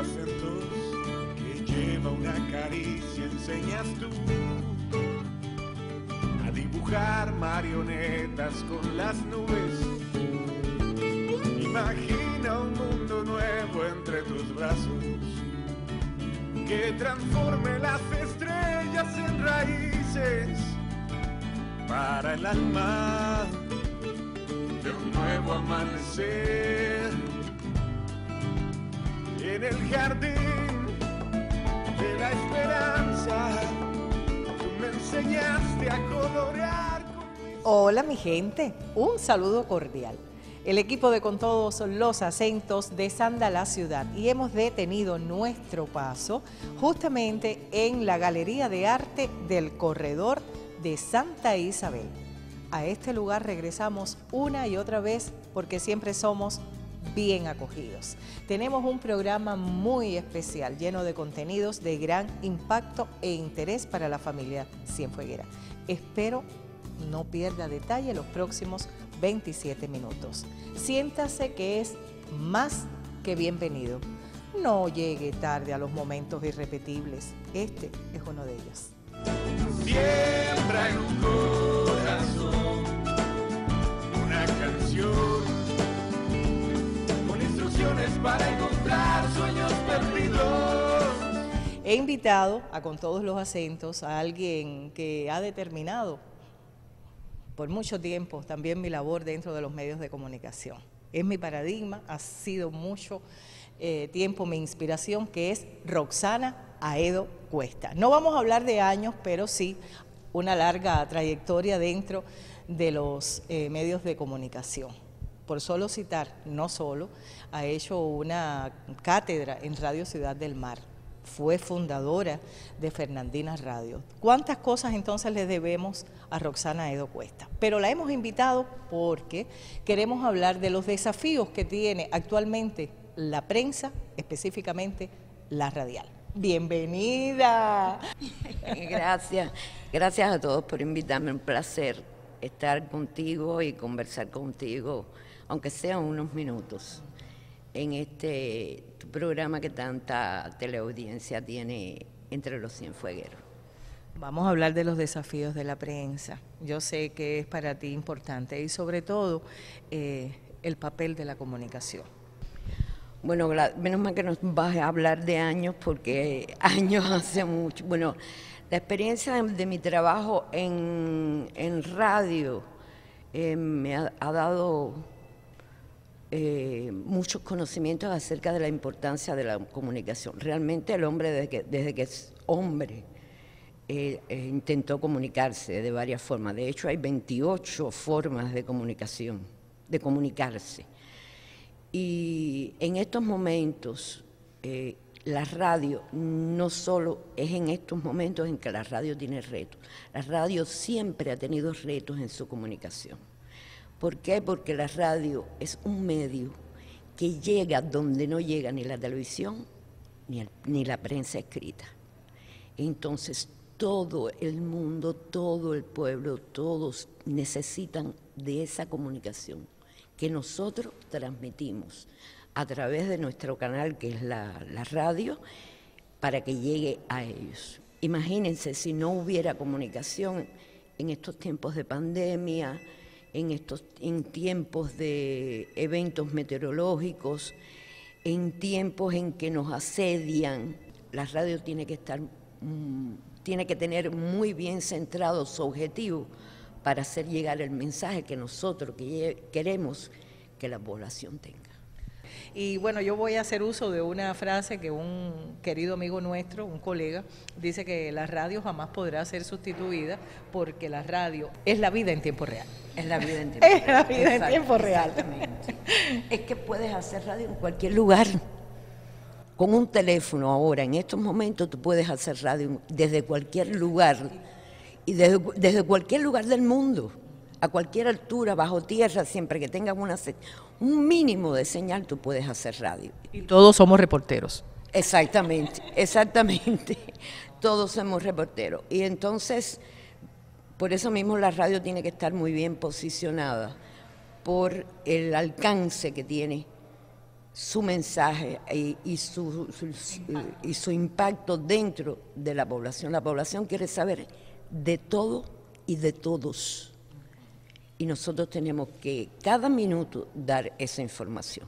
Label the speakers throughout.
Speaker 1: acentos que lleva una caricia enseñas tú a dibujar marionetas con las nubes. Imagina un mundo nuevo entre tus brazos que transforme las estrellas en raíces para el alma de un nuevo amanecer. En el jardín de la esperanza, tú me enseñaste a colorear con mis...
Speaker 2: Hola mi gente, un saludo cordial. El equipo de Con Todos los Acentos desanda la ciudad y hemos detenido nuestro paso justamente en la Galería de Arte del Corredor de Santa Isabel. A este lugar regresamos una y otra vez porque siempre somos bien acogidos. Tenemos un programa muy especial lleno de contenidos de gran impacto e interés para la familia cienfueguera. Espero no pierda detalle los próximos 27 minutos. Siéntase que es más que bienvenido. No llegue tarde a los momentos irrepetibles. Este es uno de ellos.
Speaker 1: Siembra en un corazón una canción con instrucciones para encontrar sueños perdidos.
Speaker 2: He invitado a Con Todos los Acentos a alguien que ha determinado por mucho tiempo también mi labor dentro de los medios de comunicación. Es mi paradigma, ha sido mucho tiempo mi inspiración, que es Roxana Aedo Cuesta. No vamos a hablar de años, pero sí una larga trayectoria dentro de los medios de comunicación. Por solo citar, no solo, ha hecho una cátedra en Radio Ciudad del Mar. Fue fundadora de Fernandina Radio. ¿Cuántas cosas entonces le debemos a Roxana Aedo Cuesta? Pero la hemos invitado porque queremos hablar de los desafíos que tiene actualmente la prensa, específicamente la radial. ¡Bienvenida!
Speaker 3: Gracias a todos por invitarme. Un placer estar contigo y conversar contigo, aunque sean unos minutos, en este programa que tanta teleaudiencia tiene entre los cienfuegueros.
Speaker 2: Vamos a hablar de los desafíos de la prensa. Yo sé que es para ti importante y sobre todo el papel de la comunicación.
Speaker 3: Bueno, menos mal que nos vas a hablar de años, porque años hace mucho. Bueno, la experiencia de mi trabajo en radio me ha dado muchos conocimientos acerca de la importancia de la comunicación. Realmente el hombre, desde que es hombre, intentó comunicarse de varias formas. De hecho, hay 28 formas de comunicación, de comunicarse. Y en estos momentos, la radio no solo es en estos momentos en que la radio tiene retos. La radio siempre ha tenido retos en su comunicación. ¿Por qué? Porque la radio es un medio que llega donde no llega ni la televisión ni la prensa escrita. Entonces, todo el mundo, todo el pueblo, todos necesitan de esa comunicación que nosotros transmitimos a través de nuestro canal, que es la radio, para que llegue a ellos. Imagínense si no hubiera comunicación en estos tiempos de pandemia, en tiempos de eventos meteorológicos, en tiempos en que nos asedian. La radio tiene que tener muy bien centrado su objetivo para hacer llegar el mensaje que nosotros queremos que la población tenga.
Speaker 2: Y bueno, yo voy a hacer uso de una frase que un querido amigo nuestro, un colega, dice que la radio jamás podrá ser sustituida porque la radio es la vida en tiempo real.
Speaker 3: Es la vida en tiempo real.
Speaker 2: Es la vida en tiempo real.
Speaker 3: Exactamente. Es que puedes hacer radio en cualquier lugar. Con un teléfono ahora, en estos momentos, tú puedes hacer radio desde cualquier lugar y desde cualquier lugar del mundo, a cualquier altura, bajo tierra, siempre que tengas un mínimo de señal, tú puedes hacer radio.
Speaker 2: Y todos somos reporteros.
Speaker 3: Exactamente. Todos somos reporteros. Y entonces, por eso mismo la radio tiene que estar muy bien posicionada por el alcance que tiene su mensaje y su impacto dentro de la población. La población quiere saber de todo y de todos. Y nosotros tenemos que cada minuto dar esa información.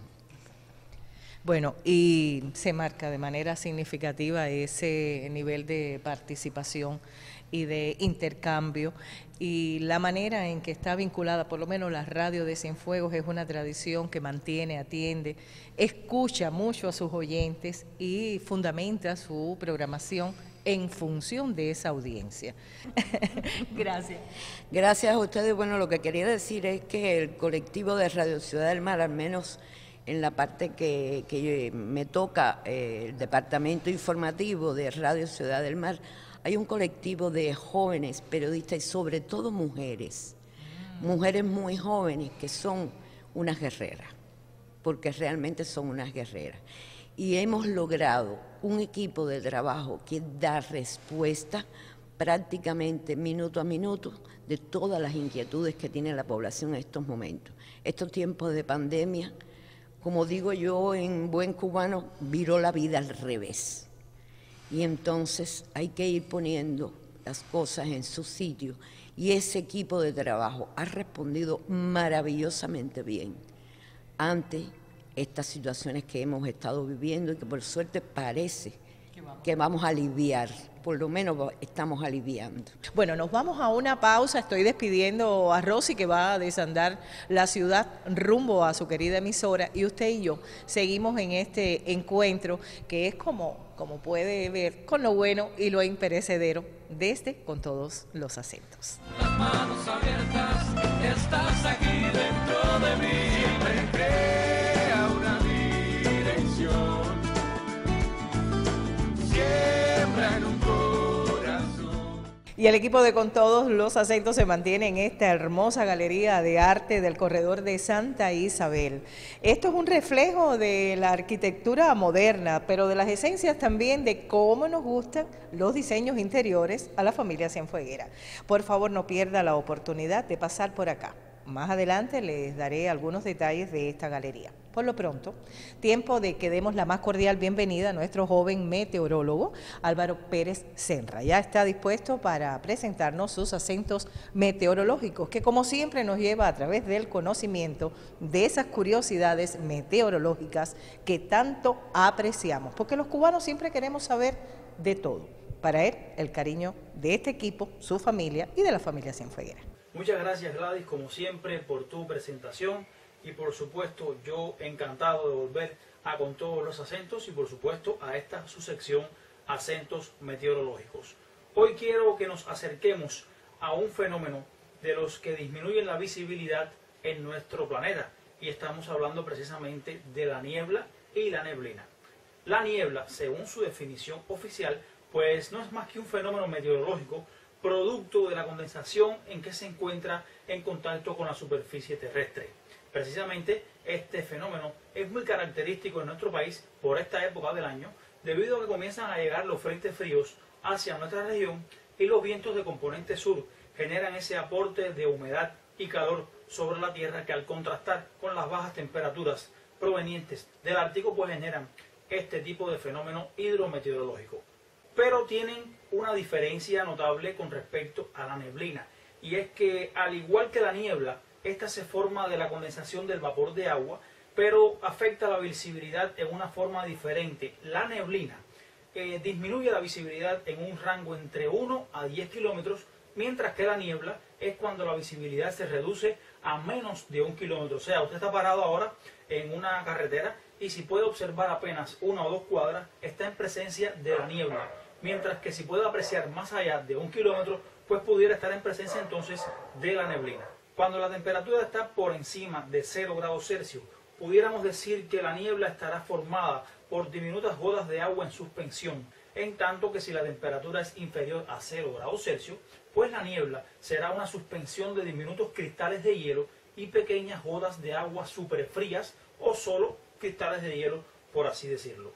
Speaker 2: Bueno, y se marca de manera significativa ese nivel de participación y de intercambio, y la manera en que está vinculada, por lo menos la radio de Cienfuegos es una tradición que mantiene, atiende, escucha mucho a sus oyentes y fundamenta su programación en función de esa audiencia. Gracias.
Speaker 3: Gracias a ustedes. Bueno, lo que quería decir es que el colectivo de Radio Ciudad del Mar, al menos en la parte que me toca, el departamento informativo de Radio Ciudad del Mar, hay un colectivo de jóvenes periodistas y sobre todo mujeres muy jóvenes que son unas guerreras, porque realmente son unas guerreras. Y hemos logrado un equipo de trabajo que da respuesta prácticamente minuto a minuto de todas las inquietudes que tiene la población en estos momentos. Estos tiempos de pandemia, como digo yo en buen cubano, viró la vida al revés. Y entonces hay que ir poniendo las cosas en su sitio. Y ese equipo de trabajo ha respondido maravillosamente bien ante estas situaciones que hemos estado viviendo y que por suerte parece que vamos a aliviar, por lo menos estamos aliviando.
Speaker 2: Bueno, nos vamos a una pausa, estoy despidiendo a Rosy que va a desandar la ciudad rumbo a su querida emisora, y usted y yo seguimos en este encuentro que es como puede ver, con lo bueno y lo imperecedero, desde Con Todos los Acentos.
Speaker 1: Las manos abiertas, estás aquí dentro de mí. Siempre crea una dirección. Siembra en un corazón.
Speaker 2: Y el equipo de Con Todos los Acentos se mantiene en esta hermosa galería de arte del corredor de Santa Isabel. Esto es un reflejo de la arquitectura moderna, pero de las esencias también de cómo nos gustan los diseños interiores a la familia cienfueguera. Por favor, no pierda la oportunidad de pasar por acá. Más adelante les daré algunos detalles de esta galería. Por lo pronto, tiempo de que demos la más cordial bienvenida a nuestro joven meteorólogo, Álvaro Pérez Senra. Ya está dispuesto para presentarnos sus acentos meteorológicos, que como siempre nos lleva a través del conocimiento de esas curiosidades meteorológicas que tanto apreciamos, porque los cubanos siempre queremos saber de todo. Para él, el cariño de este equipo, su familia y de la familia cienfueguera.
Speaker 4: Muchas gracias, Gladys, como siempre, por tu presentación, y por supuesto yo encantado de volver a Con Todos los Acentos y por supuesto a esta su sección Acentos Meteorológicos. Hoy quiero que nos acerquemos a un fenómeno de los que disminuyen la visibilidad en nuestro planeta, y estamos hablando precisamente de la niebla y la neblina. La niebla, según su definición oficial, pues no es más que un fenómeno meteorológico producto de la condensación en que se encuentra en contacto con la superficie terrestre. Precisamente este fenómeno es muy característico en nuestro país por esta época del año, debido a que comienzan a llegar los frentes fríos hacia nuestra región y los vientos de componente sur generan ese aporte de humedad y calor sobre la tierra que, al contrastar con las bajas temperaturas provenientes del Ártico, pues generan este tipo de fenómeno hidrometeorológico. Pero tienen una diferencia notable con respecto a la neblina, y es que, al igual que la niebla, esta se forma de la condensación del vapor de agua, pero afecta la visibilidad en una forma diferente. La neblina disminuye la visibilidad en un rango entre 1 a 10 kilómetros, mientras que la niebla es cuando la visibilidad se reduce a menos de 1 kilómetro. O sea, usted está parado ahora en una carretera y si puede observar apenas 1 o 2 cuadras, está en presencia de la niebla. Mientras que si puede apreciar más allá de 1 kilómetro, pues pudiera estar en presencia entonces de la neblina. Cuando la temperatura está por encima de 0 grados Celsius, pudiéramos decir que la niebla estará formada por diminutas gotas de agua en suspensión, en tanto que si la temperatura es inferior a 0 grados Celsius, pues la niebla será una suspensión de diminutos cristales de hielo y pequeñas gotas de agua superfrías o solo cristales de hielo, por así decirlo.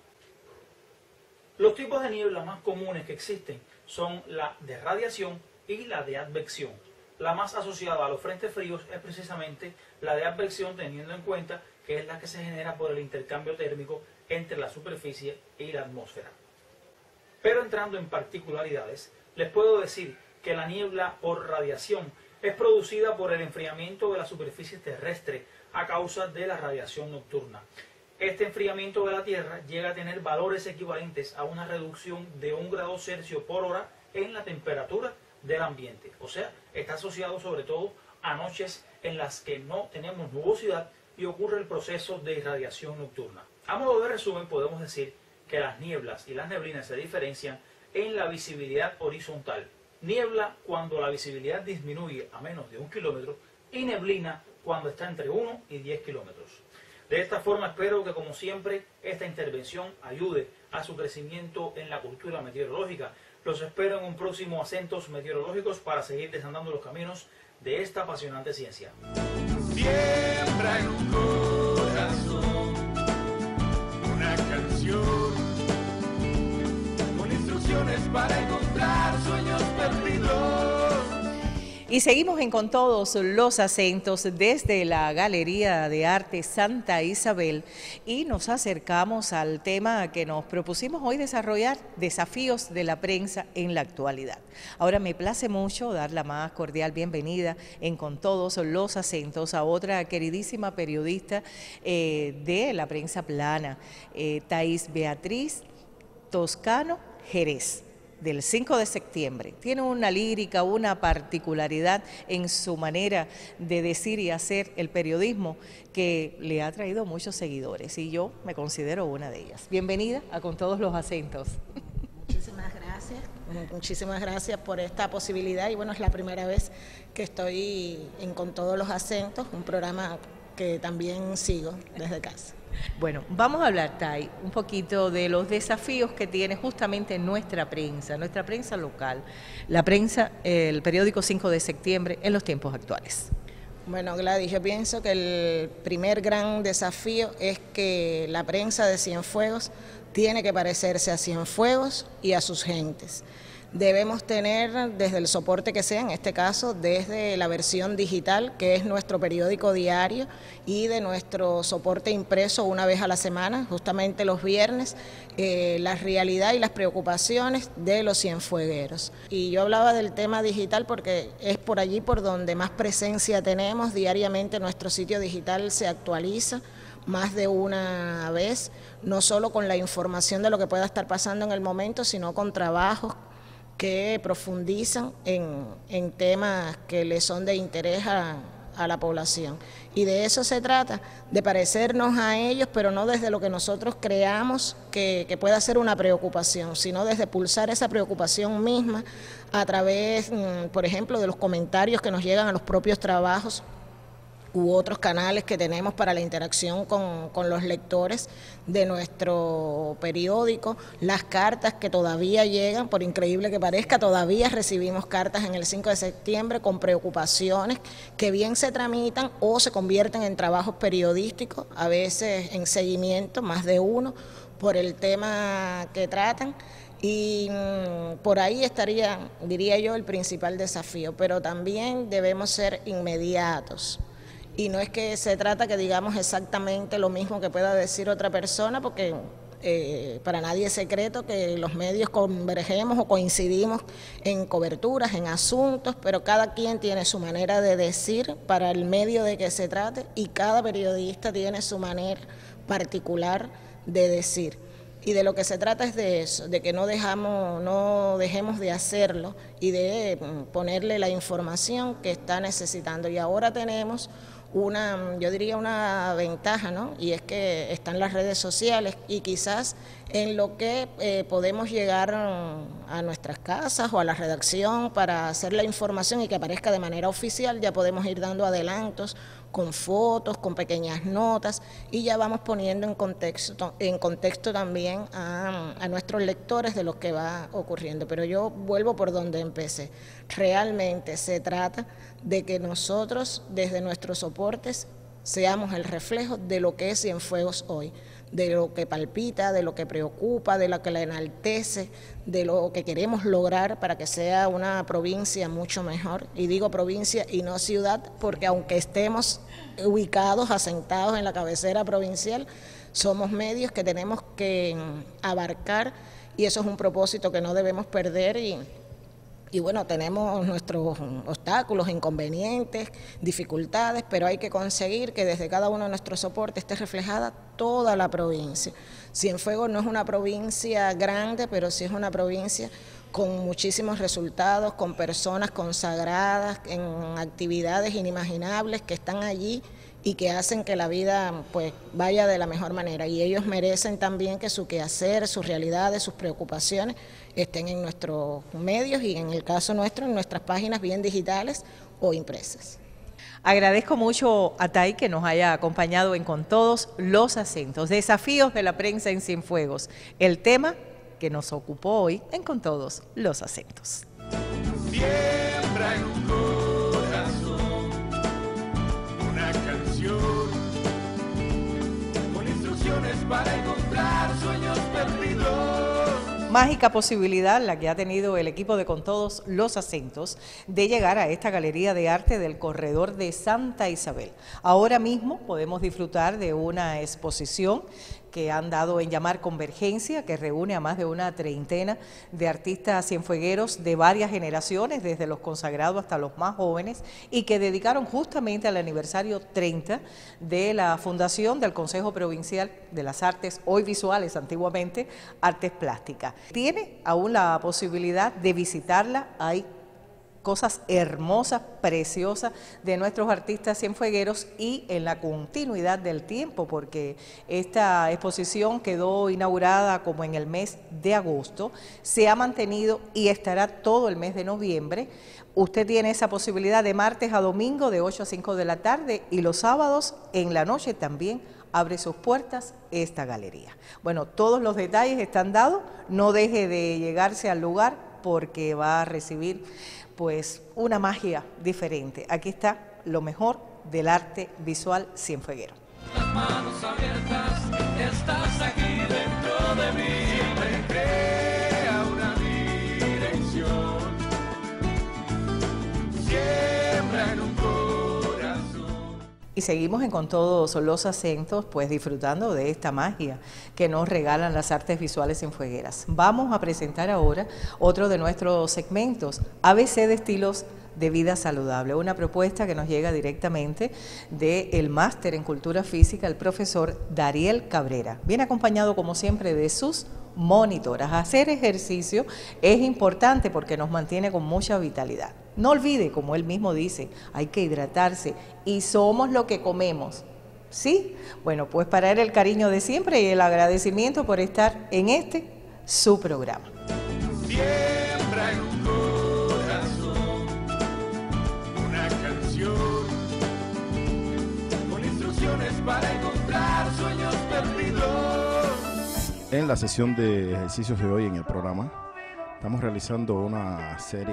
Speaker 4: Los tipos de niebla más comunes que existen son la de radiación y la de advección. La más asociada a los frentes fríos es precisamente la de advección, teniendo en cuenta que es la que se genera por el intercambio térmico entre la superficie y la atmósfera. Pero entrando en particularidades, les puedo decir que la niebla por radiación es producida por el enfriamiento de la superficie terrestre a causa de la radiación nocturna. Este enfriamiento de la Tierra llega a tener valores equivalentes a una reducción de 1 grado Celsius por hora en la temperatura del ambiente. O sea, está asociado sobre todo a noches en las que no tenemos nubosidad y ocurre el proceso de irradiación nocturna. A modo de resumen, podemos decir que las nieblas y las neblinas se diferencian en la visibilidad horizontal. Niebla cuando la visibilidad disminuye a menos de 1 kilómetro y neblina cuando está entre 1 y 10 kilómetros. De esta forma espero que, como siempre, esta intervención ayude a su crecimiento en la cultura meteorológica. Los espero en un próximo Acentos Meteorológicos para seguir desandando los caminos de esta apasionante ciencia.
Speaker 1: Siembra en un corazón una canción con instrucciones para encontrar sueños perdidos.
Speaker 2: Y seguimos en Con Todos los Acentos desde la Galería de Arte Santa Isabel y nos acercamos al tema que nos propusimos hoy desarrollar, desafíos de la prensa en la actualidad. Ahora me place mucho dar la más cordial bienvenida en Con Todos los Acentos a otra queridísima periodista de la prensa plana, Thais Beatriz Toscano Jerez, del 5 de septiembre. Tiene una lírica, una particularidad en su manera de decir y hacer el periodismo que le ha traído muchos seguidores y yo me considero una de ellas. Bienvenida a Con Todos los Acentos.
Speaker 5: Muchísimas gracias por esta posibilidad y bueno, es la primera vez que estoy en Con Todos los Acentos, un programa que también sigo desde casa.
Speaker 2: Bueno, vamos a hablar, Thay, un poquito de los desafíos que tiene justamente nuestra prensa local, la prensa, el periódico 5 de septiembre en los tiempos actuales.
Speaker 5: Bueno, Gladys, yo pienso que el primer gran desafío es que la prensa de Cienfuegos tiene que parecerse a Cienfuegos y a sus gentes. Debemos tener desde el soporte que sea, en este caso desde la versión digital, que es nuestro periódico diario, y de nuestro soporte impreso una vez a la semana, justamente los viernes, la realidad y las preocupaciones de los cienfuegueros. Y yo hablaba del tema digital porque es por allí por donde más presencia tenemos. Diariamente nuestro sitio digital se actualiza más de una vez, no solo con la información de lo que pueda estar pasando en el momento, sino con trabajos que profundizan en temas que le son de interés a la población. Y de eso se trata, de parecernos a ellos, pero no desde lo que nosotros creamos que pueda ser una preocupación, sino desde pulsar esa preocupación misma a través, por ejemplo, de los comentarios que nos llegan a los propios trabajos u otros canales que tenemos para la interacción con los lectores de nuestro periódico, las cartas que todavía llegan, por increíble que parezca, todavía recibimos cartas en el 5 de septiembre con preocupaciones que bien se tramitan o se convierten en trabajos periodísticos, a veces en seguimiento, más de uno, por el tema que tratan. Y por ahí estaría, diría yo, el principal desafío, pero también debemos ser inmediatos. Y no es que se trata que digamos exactamente lo mismo que pueda decir otra persona, porque para nadie es secreto que los medios convergemos o coincidimos en coberturas, en asuntos, pero cada quien tiene su manera de decir para el medio de que se trate y cada periodista tiene su manera particular de decir. Y de lo que se trata es de eso, de que no dejemos de hacerlo y de ponerle la información que está necesitando. Y ahora tenemos yo diría una ventaja, ¿no? Y es que están las redes sociales y quizás en lo que podemos llegar a nuestras casas o a la redacción para hacer la información y que aparezca de manera oficial, ya podemos ir dando adelantos con fotos, con pequeñas notas y ya vamos poniendo en contexto también a nuestros lectores de lo que va ocurriendo. Pero yo vuelvo por donde empecé. Realmente se trata de que nosotros desde nuestros soportes seamos el reflejo de lo que es Cienfuegos hoy, de lo que palpita, de lo que preocupa, de lo que la enaltece, de lo que queremos lograr para que sea una provincia mucho mejor. Y digo provincia y no ciudad, porque aunque estemos ubicados, asentados en la cabecera provincial, somos medios que tenemos que abarcar, y eso es un propósito que no debemos perder. Y bueno, tenemos nuestros obstáculos, inconvenientes, dificultades, pero hay que conseguir que desde cada uno de nuestros soportes esté reflejada toda la provincia. Cienfuegos no es una provincia grande, pero sí es una provincia con muchísimos resultados, con personas consagradas en actividades inimaginables que están allí y que hacen que la vida pues vaya de la mejor manera, y ellos merecen también que su quehacer, sus realidades, sus preocupaciones estén en nuestros medios y en el caso nuestro en nuestras páginas bien digitales o impresas.
Speaker 2: Agradezco mucho a Tai que nos haya acompañado en Con Todos los Acentos, desafíos de la prensa en Cienfuegos, el tema que nos ocupó hoy en Con Todos los Acentos.
Speaker 1: Siembra en un corazón una canción con instrucciones para encontrar sueños perdidos.
Speaker 2: Mágica posibilidad la que ha tenido el equipo de Con Todos los Acentos de llegar a esta galería de arte del corredor de Santa Isabel. Ahora mismo podemos disfrutar de una exposición que han dado en llamar Convergencia, que reúne a más de una treintena de artistas cienfuegueros de varias generaciones, desde los consagrados hasta los más jóvenes, y que dedicaron justamente al aniversario 30 de la fundación del Consejo Provincial de las Artes, hoy visuales, antiguamente Artes Plásticas. Tiene aún la posibilidad de visitarla. Hay cosas hermosas, preciosas de nuestros artistas cienfuegueros, y en la continuidad del tiempo, porque esta exposición quedó inaugurada como en el mes de agosto, se ha mantenido y estará todo el mes de noviembre. Usted tiene esa posibilidad de martes a domingo de 8 a 5 de la tarde, y los sábados en la noche también abre sus puertas esta galería. Bueno, todos los detalles están dados, no deje de llegarse al lugar porque va a recibir pues una magia diferente. Aquí está lo mejor del arte visual cienfueguero.
Speaker 1: Las manos abiertas, estás aquí dentro de mí. Siempre crea una dirección. Siembra en un corazón.
Speaker 2: Y seguimos en Con Todos los Acentos, pues disfrutando de esta magia que nos regalan las artes visuales cienfuegueras. Vamos a presentar ahora otro de nuestros segmentos, ABC de Estilos de Vida Saludable, una propuesta que nos llega directamente del máster en Cultura Física, el profesor Dariel Cabrera. Viene acompañado, como siempre, de sus monitoras. Hacer ejercicio es importante porque nos mantiene con mucha vitalidad. No olvide, como él mismo dice, hay que hidratarse y somos lo que comemos. ¿Sí? Bueno, pues para él el cariño de siempre y el agradecimiento por estar en su programa.
Speaker 1: Siembra en un corazón una canción con instrucciones para encontrar sueños perdidos.
Speaker 6: En la sesión de ejercicios de hoy en el programa estamos realizando una serie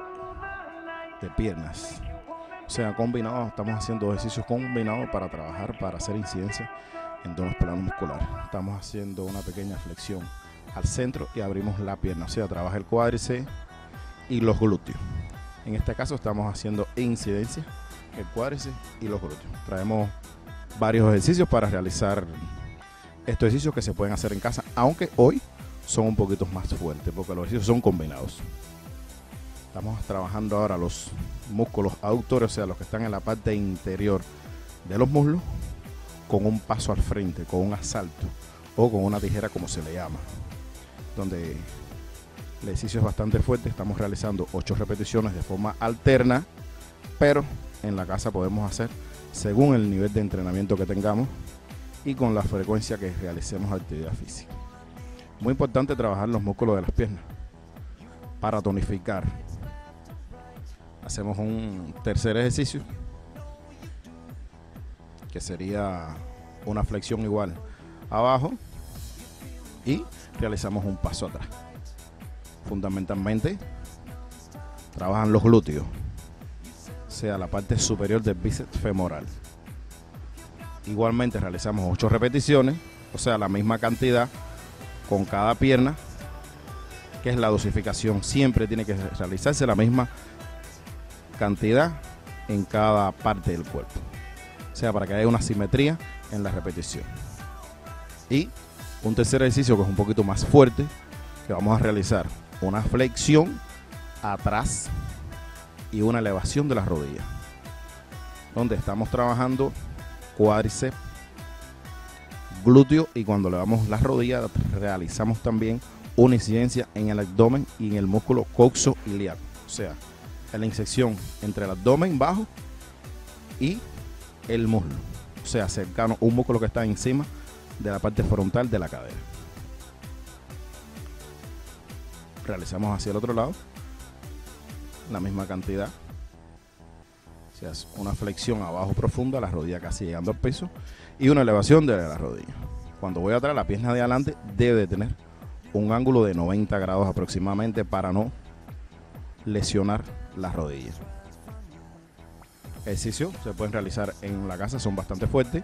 Speaker 6: de piernas. O sea, combinados, estamos haciendo ejercicios combinados para trabajar, para hacer incidencia en todos los planos musculares. Estamos haciendo una pequeña flexión al centro y abrimos la pierna, o sea, trabaja el cuádriceps y los glúteos. En este caso estamos haciendo incidencia, el cuádriceps y los glúteos. Traemos varios ejercicios para realizar estos ejercicios que se pueden hacer en casa, aunque hoy son un poquito más fuertes porque los ejercicios son combinados. Estamos trabajando ahora los músculos aductores, o sea, los que están en la parte interior de los muslos, con un paso al frente, con un asalto o con una tijera, como se le llama, donde el ejercicio es bastante fuerte. Estamos realizando 8 repeticiones de forma alterna, pero en la casa podemos hacer según el nivel de entrenamiento que tengamos y con la frecuencia que realicemos actividad física. Muy importante trabajar los músculos de las piernas para tonificar. Hacemos un tercer ejercicio que sería una flexión igual abajo y realizamos un paso atrás. Fundamentalmente trabajan los glúteos, o sea, la parte superior del bíceps femoral. Igualmente realizamos 8 repeticiones o sea, la misma cantidad con cada pierna, que es la dosificación. Siempre tiene que realizarse la misma cantidad en cada parte del cuerpo, o sea, para que haya una simetría en la repetición. Y un tercer ejercicio que es un poquito más fuerte, que vamos a realizar una flexión atrás y una elevación de las rodillas, donde estamos trabajando cuádriceps, glúteo, y cuando elevamos las rodillas realizamos también una incidencia en el abdomen y en el músculo coxo-ilíaco, o sea, en la intersección entre el abdomen bajo y el muslo, o sea, cercano, un músculo que está encima de la parte frontal de la cadera. Realizamos hacia el otro lado la misma cantidad, o sea, una flexión abajo profunda, la rodilla casi llegando al piso, y una elevación de la rodilla. Cuando voy atrás, la pierna de adelante debe de tener un ángulo de 90 grados aproximadamente para no lesionar las rodillas. Ejercicios se pueden realizar en la casa, son bastante fuertes,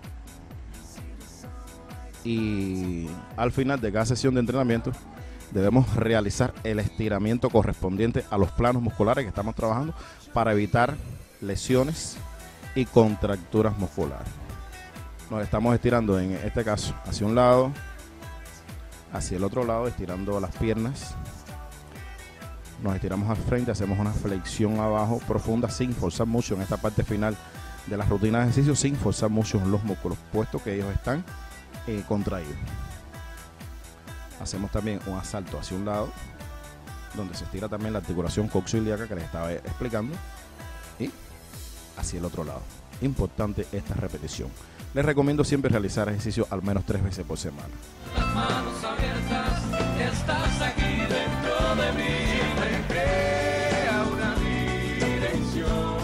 Speaker 6: y al final de cada sesión de entrenamiento debemos realizar el estiramiento correspondiente a los planos musculares que estamos trabajando para evitar lesiones y contracturas musculares. Nos estamos estirando en este caso hacia un lado, hacia el otro lado, estirando las piernas. Nos estiramos al frente, hacemos una flexión abajo profunda sin forzar mucho en esta parte final de la rutina de ejercicio, sin forzar mucho en los músculos, puesto que ellos están contraídos. Hacemos también un asalto hacia un lado, donde se estira también la articulación coxo-ilíaca que les estaba explicando, y hacia el otro lado. Importante esta repetición. Les recomiendo siempre realizar ejercicio al menos 3 veces por semana.
Speaker 1: Las manos abiertas, estás aquí dentro de mí. Siempre crea una dirección.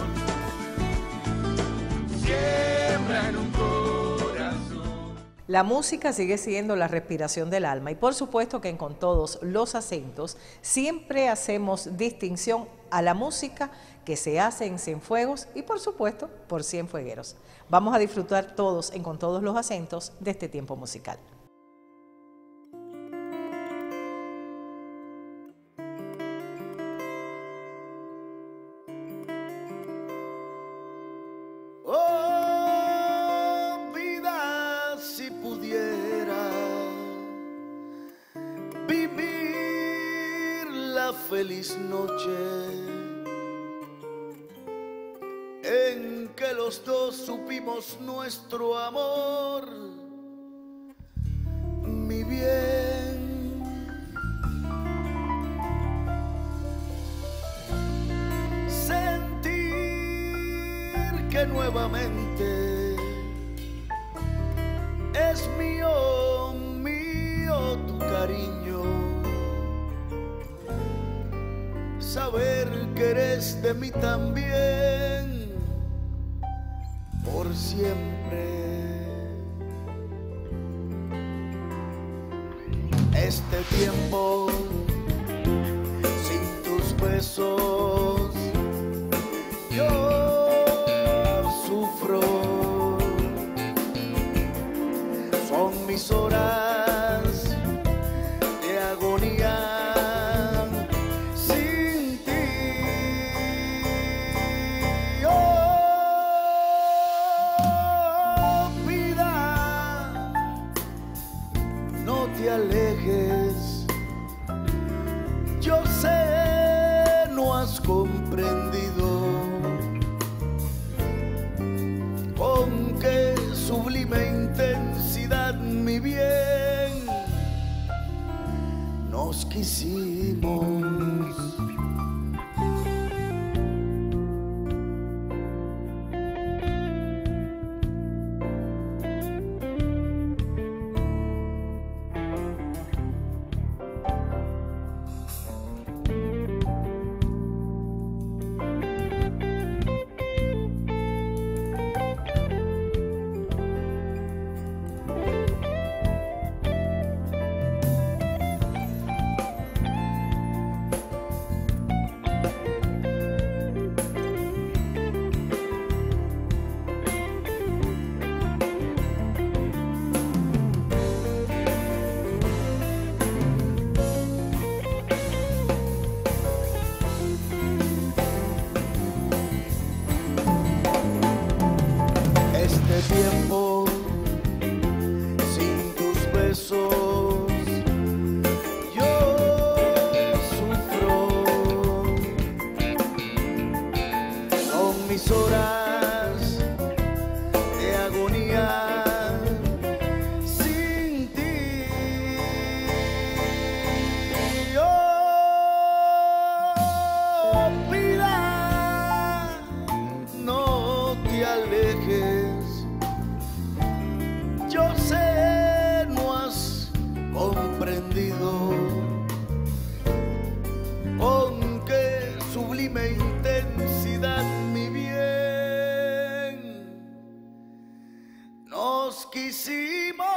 Speaker 1: Siembra en un corazón.
Speaker 2: La música sigue siendo la respiración del alma, y por supuesto que con todos los acentos siempre hacemos distinción a la música que se hace en Cienfuegos y por supuesto por Cienfuegueros. Vamos a disfrutar todos con todos los acentos de este tiempo musical.
Speaker 1: Oh, vida, si pudiera vivir la feliz noche en que los dos supimos nuestro amor, mi bien. Sentir que nuevamente es mío, mío tu cariño. Saber que eres de mí también por siempre. Este tiempo sin tus besos yo sufro. Son mis horas de agonía sin ti. Oh, vida, no te alejes. Yo sé, no has comprendido con qué sublime intensidad, mi bien, nos quisimos. besos. Yo sufro con mis horas de agonía sin ti. Oh, vida, no te alejes. Yo sé, no has comprendido con qué sublime intensidad, mi bien, nos quisimos.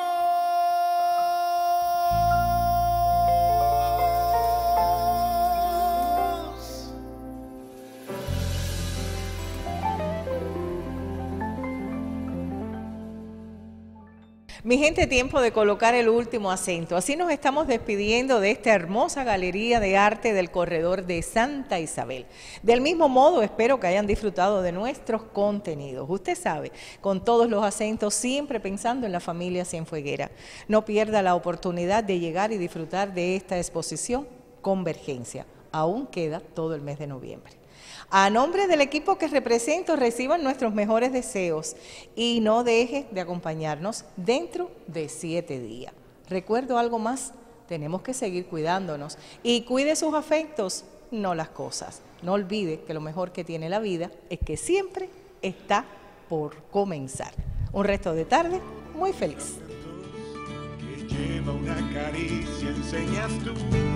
Speaker 2: Mi gente, tiempo de colocar el último acento. Así nos estamos despidiendo de esta hermosa galería de arte del corredor de Santa Isabel. Del mismo modo, espero que hayan disfrutado de nuestros contenidos. Usted sabe, con todos los acentos, siempre pensando en la familia cienfueguera. No pierda la oportunidad de llegar y disfrutar de esta exposición Convergencia. Aún queda todo el mes de noviembre. A nombre del equipo que represento, reciban nuestros mejores deseos y no deje de acompañarnos dentro de 7 días. Recuerdo algo más, tenemos que seguir cuidándonos y cuide sus afectos, no las cosas. No olvide que lo mejor que tiene la vida es que siempre está por comenzar. Un resto de tarde muy feliz.
Speaker 1: Que lleva una caricia, enseñas tú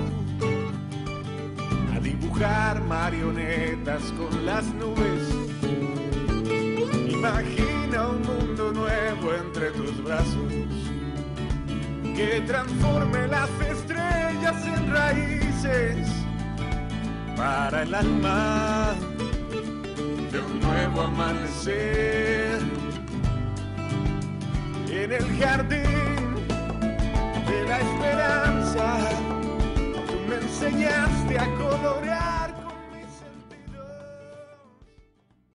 Speaker 1: a dibujar marionetas con las nubes. Imagina un mundo nuevo entre tus brazos que transforme las estrellas en raíces para el alma de un nuevo amanecer. En el jardín de la esperanza tú me enseñaste a colorear